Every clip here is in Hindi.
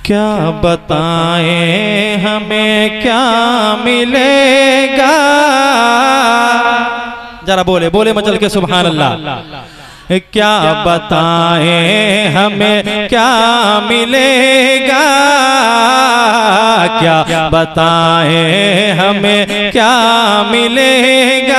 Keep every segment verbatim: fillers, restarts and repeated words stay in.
क्या बताएं हमें क्या मिलेगा। जरा बोले बोले मचल के सुभान अल्लाह। क्या बताएं हमें क्या मिलेगा, क्या बताएं हमें क्या मिलेगा।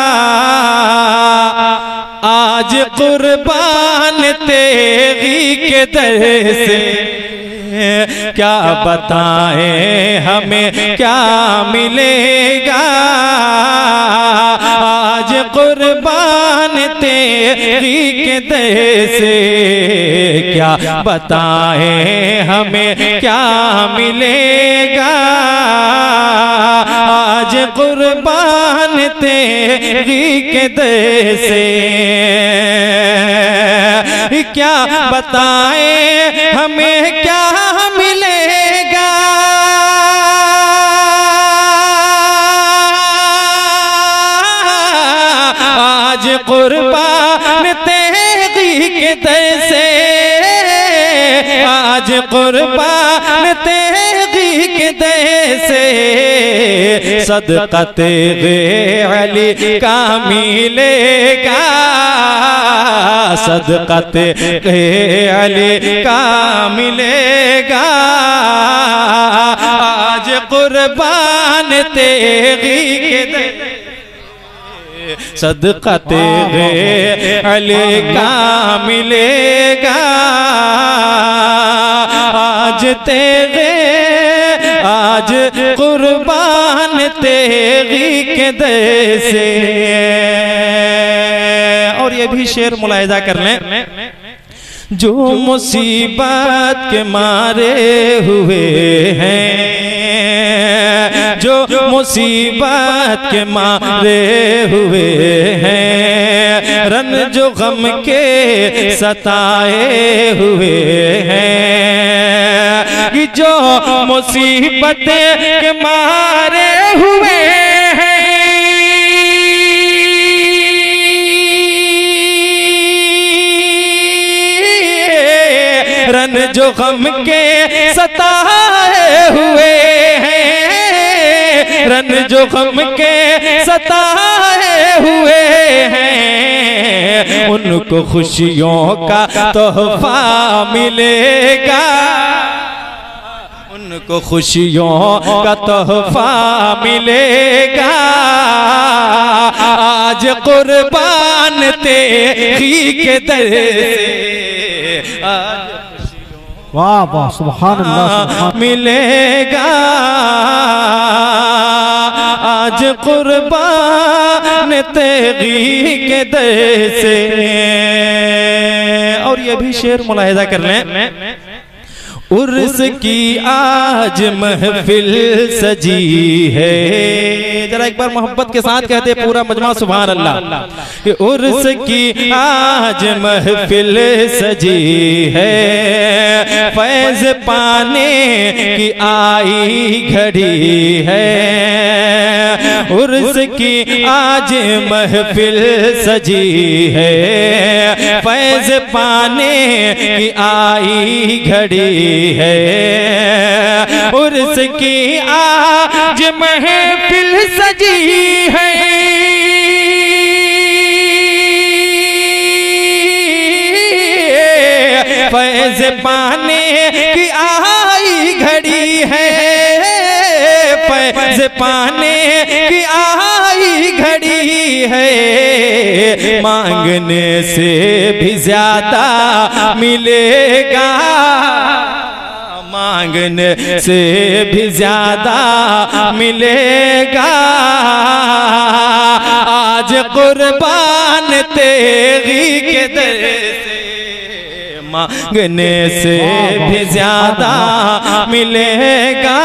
आज कुर्बान तेरी के दर से क्या बताएं हमें क्या मिलेगा। आज कुर्बान तेरी के दर से क्या बताएं हमें क्या मिलेगा। आज कुर्बान तेरी के दर से क्या बताएं हमें क्या मिलेगा। आज कुर्बान तेरी के दर से, आज कुर्बान तेरी के दर से सदक़त अली का मिलेगा। सदक़त अली का मिलेगा। आज कुर्बान तेरी के दर सदक़त अली का मिलेगा। आज तेरे आज कुर्बान तेरी के दर से। और ये भी शेर मुलाहिजा कर लें। जो मुसीबत के मारे हुए हैं, जो मुसीबत के मारे हुए हैं, रन जो गम के सताए हुए हैं, कि जो मुसीबत के मारे हुए हैं, रन जो गम के सताए हुए हैं, रन जो गम के सताए हुए हैं, उनको खुशियों का तोहफा मिलेगा। उनको खुशियों का तोहफा मिलेगा। आज कुर्बान तेरी के दर से आज वाह वाह सुभान अल्लाह मिलेगा। आज कुर्बान तेरी के दर से। और ये भी शेर मुलाहिजा कर लें। उर्स की आज महफिल सजी है। जरा एक बार मोहब्बत के साथ कहते पूरा मजमा सुभान अल्लाह। कि उर्स की आज महफिल सजी है, फैज पाने की आई घड़ी है। उर्स की आज महफिल सजी है, फैज पाने की आई घड़ी है। उर्स की आज महफिल सजी है, फैज़ पाने की आई घड़ी है। फैज़ पाने की आई घड़ी है, मांगने से भी ज्यादा मिलेगा। मांगने से भी ज्यादा मिलेगा। आज कुर्बान तेरी के दर से, मांगने से भी ज्यादा मिलेगा।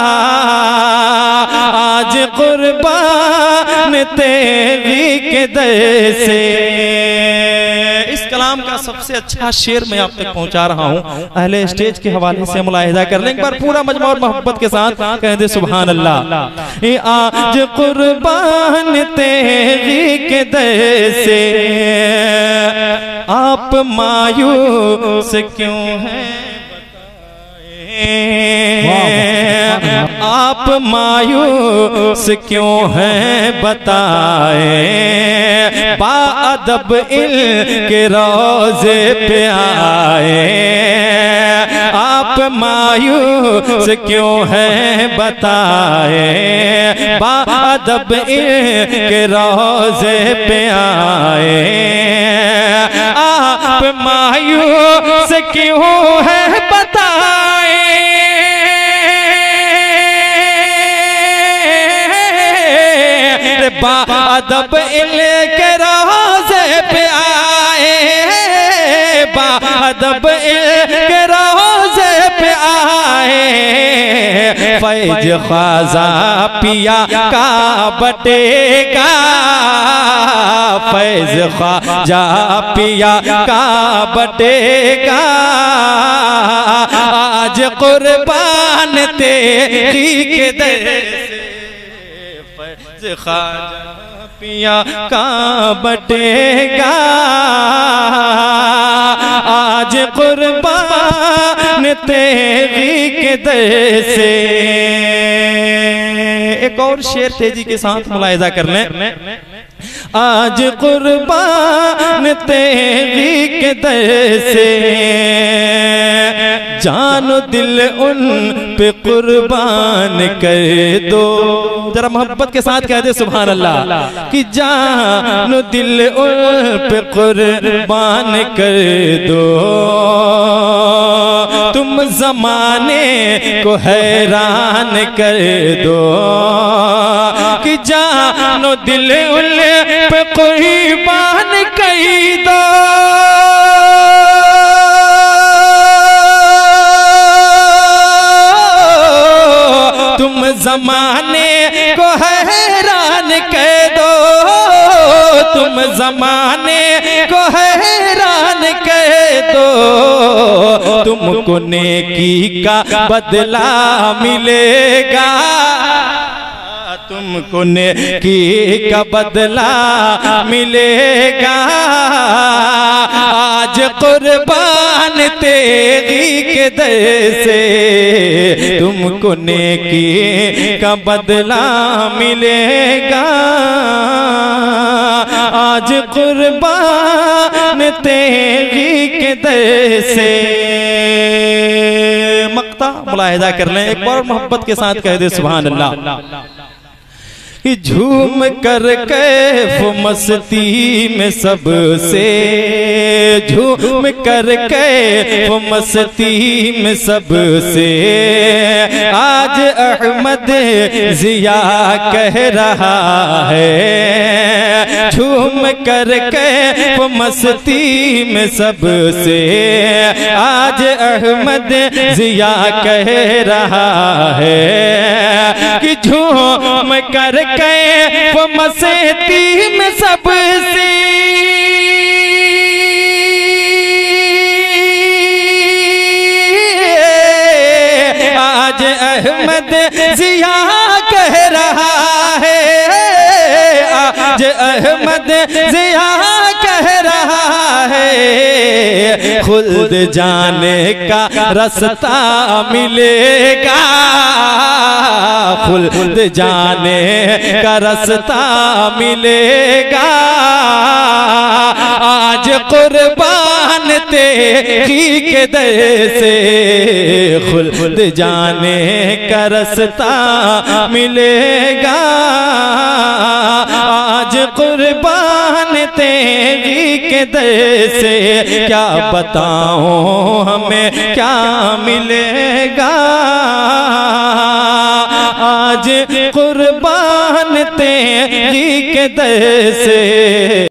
आज कुर्बान तेरी के दर से। इस कलाम का सबसे अच्छा शेर मैं आप तक पहुंचा रहा हूं, अहले स्टेज के हवाले से मुलाहिजा कर लें। एक बार पूरा मजमा और मोहब्बत के साथ कह दे सुभान अल्लाह। ये आज कुर्बान तेरी के दर से, आप मायूस क्यों हैं आप मायूस क्यों हैं बताए, बाअदब इनके रोज़े पे आए। आप मायूस क्यों हैं बताए, बाअदब इनके रोज़े पे आए। आप मायूस क्यों हैं बताए, बाअदब इनके रोज़े पे आए। बाअदब इनके रोज़े पे आए। फैज ख्वाजा पिया का बटेगा, फैज ख्वाजा पिया का बटेगा। आज कुर्बान तेरी के दर से ख्वाजा पिया का बटेगा। आज कुर्बान तेरी के दर से। एक और शेर तेजी के साथ मुलाहिजा कर लें। आज कुर्बान तेरी के दर से, जानो दिल उन पे कुर्बान कर दो। जरा मोहब्बत के साथ कह दे सुभान अल्लाह कि जानो दिल उन पे कुर्बान कर दो। तुम जमाने को हैरान कर दो कि जानो दिल उन पे कुर्बान कर दो। तुम जमाने को हैरान कर दो, तुम जमाने को हैरान कर दो। तुमको नेकी का बदला मिलेगा, तुमको नेकी का बदला मिलेगा। आज कुर्बान तेरी के दर से, तुमको नेकी का बदला मिलेगा। आज कुर्बान तेरी के दर से। मक्ता मुलाहिजा कर लें एक बार मोहब्बत के साथ कह दे सुभान अल्लाह। झूम कर कैफ मस्ती में सबसे, झूम कर कैफ मस्ती में सबसे। आज अहमद जिया कह रहा है, झूम कर कैफ मस्ती में सबसे। आज अहमद जिया कह रहा है कि झूम कर कैफ मस्ती में सबसे। आज अहमद जिया कह रहा है, आज अहमद जिया कह रहा है। खुद जाने का रास्ता मिलेगा, खुद जाने का रास्ता मिलेगा। आज कुर्बान तेरी के दर से, खुद जाने का रास्ता मिलेगा। आज कुर्बान तेरी के दर से। क्या बताऊं हमें क्या मिलेगा, आज कुर्बान तेरी के दर से।